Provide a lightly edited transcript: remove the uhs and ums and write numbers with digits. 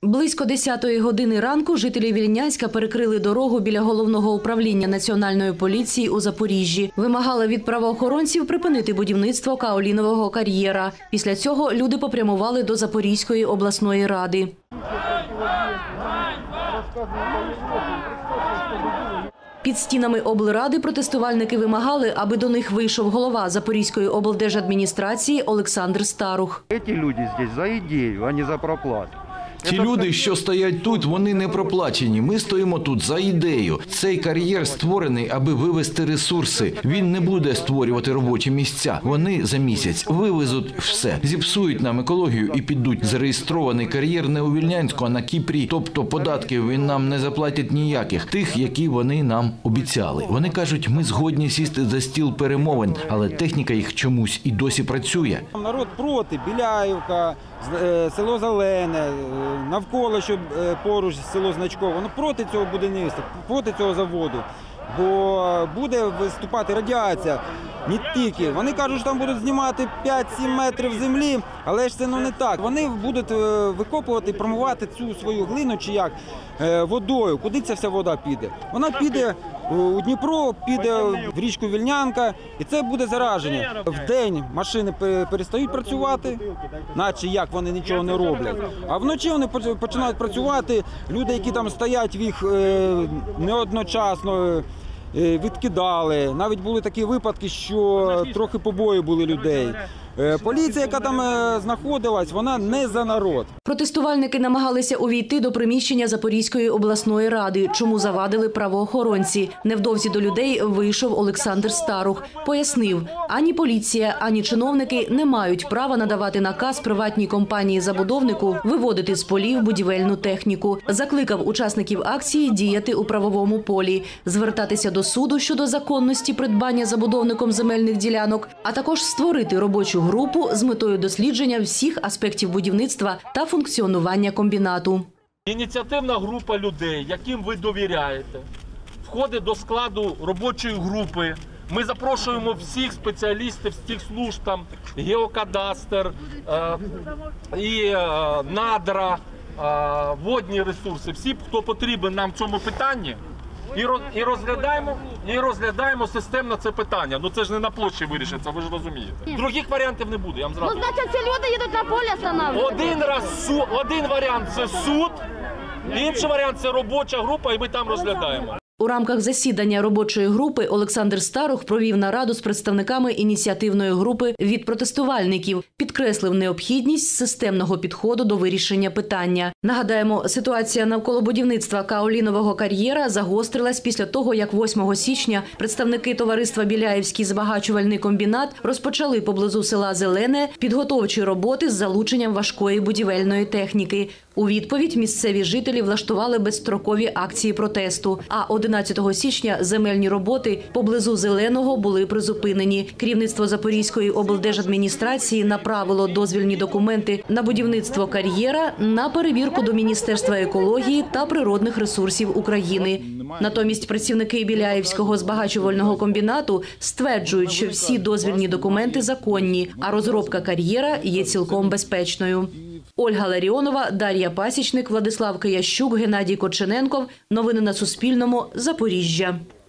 Близько 10-ї години ранку жителі Вільнянська перекрили дорогу біля головного управління Національної поліції у Запоріжжі. Вимагали від правоохоронців припинити будівництво каолінового кар'єра. Після цього люди попрямували до Запорізької обласної ради. Під стінами облради протестувальники вимагали, аби до них вийшов голова Запорізької облдержадміністрації Олександр Старух. Ці люди тут за ідею, а не за проплату. Ті люди, що стоять тут, вони не проплачені. Ми стоїмо тут за ідею. Цей кар'єр створений, аби вивести ресурси. Він не буде створювати робочі місця. Вони за місяць вивезуть все. Зіпсують нам екологію і підуть. Зареєстрований кар'єр не у Вільнянську, а на Кіпрі. Тобто податків він нам не заплатить ніяких. Тих, які вони нам обіцяли. Вони кажуть, ми згодні сісти за стіл перемовин, але техніка їх чомусь і досі працює. Народ проти. Біляївка, село Зелене, навколо, щоб поруч село Значково. Вони проти цього будівництва, проти цього заводу. Бо буде виступати радіація. Не тільки. Вони кажуть, що там будуть знімати 5-7 метрів землі, але ж це не так. Вони будуть викопувати, промивати цю свою глину чи як водою. Куди ця вся вода піде? Вона піде у Дніпро, піде в річку Вільнянка, і це буде зараження. Вдень машини перестають працювати, наче як вони нічого не роблять. А вночі вони починають працювати, люди, які там стоять, їх неодночасно відкидали. Навіть були такі випадки, що трохи побої були людей. Поліція, яка там знаходилась, вона не за народ. Протестувальники намагалися увійти до приміщення Запорізької обласної ради, чому завадили правоохоронці. Невдовзі до людей вийшов Олександр Старух. Пояснив, ані поліція, ані чиновники не мають права надавати наказ приватній компанії-забудовнику виводити з полів будівельну техніку. Закликав учасників акції діяти у правовому полі, звертатися до суду щодо законності придбання забудовником земельних ділянок, а також створити робочу групу з метою дослідження всіх аспектів будівництва та функціонування комбінату. Ініціативна група людей, яким ви довіряєте, входить до складу робочої групи. Ми запрошуємо всіх спеціалістів з тих служб, там геокадастр, і надра, водні ресурси, всі, хто потрібен нам в цьому питанні. І розглядаємо системно це питання. Ну це ж не на площі вирішиться, ви ж розумієте. Других варіантів не буде, я вам зразу. Ну, значить, ці люди їдуть на поле встановлювати. Один варіант – це суд, інший варіант – це робоча група, і ми там розглядаємо. У рамках засідання робочої групи Олександр Старух провів нараду з представниками ініціативної групи від протестувальників, підкреслив необхідність системного підходу до вирішення питання. Нагадаємо, ситуація навколо будівництва каолінового кар'єра загострилась після того, як 8 січня представники товариства «Біляївський збагачувальний комбінат» розпочали поблизу села Зелене підготовчі роботи з залученням важкої будівельної техніки. У відповідь місцеві жителі влаштували безстрокові акції протесту, а 11 січня земельні роботи поблизу Зеленого були призупинені. Керівництво Запорізької облдержадміністрації направило дозвільні документи на будівництво кар'єра на перевірку до Міністерства екології та природних ресурсів України. Натомість працівники Біляївського збагачувального комбінату стверджують, що всі дозвільні документи законні, а розробка кар'єра є цілком безпечною. Ольга Ларіонова, Дар'я Пасічник, Владислав Киящук, Геннадій Кочененков. Новини на Суспільному. Запоріжжя.